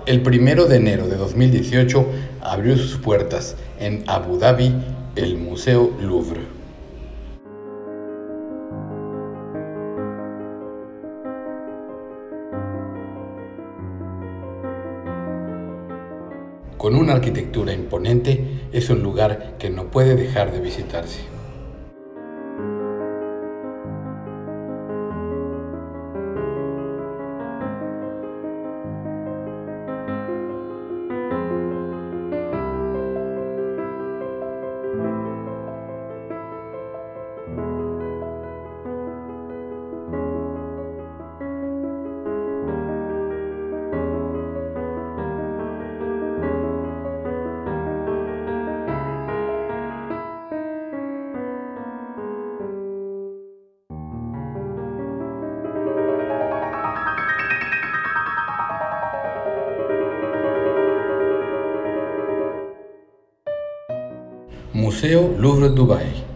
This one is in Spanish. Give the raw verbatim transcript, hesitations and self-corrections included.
El primero de enero de dos mil dieciocho abrió sus puertas en Abu Dhabi el Museo Louvre. Con una arquitectura imponente, es un lugar que no puede dejar de visitarse. Museo Louvre Dubai.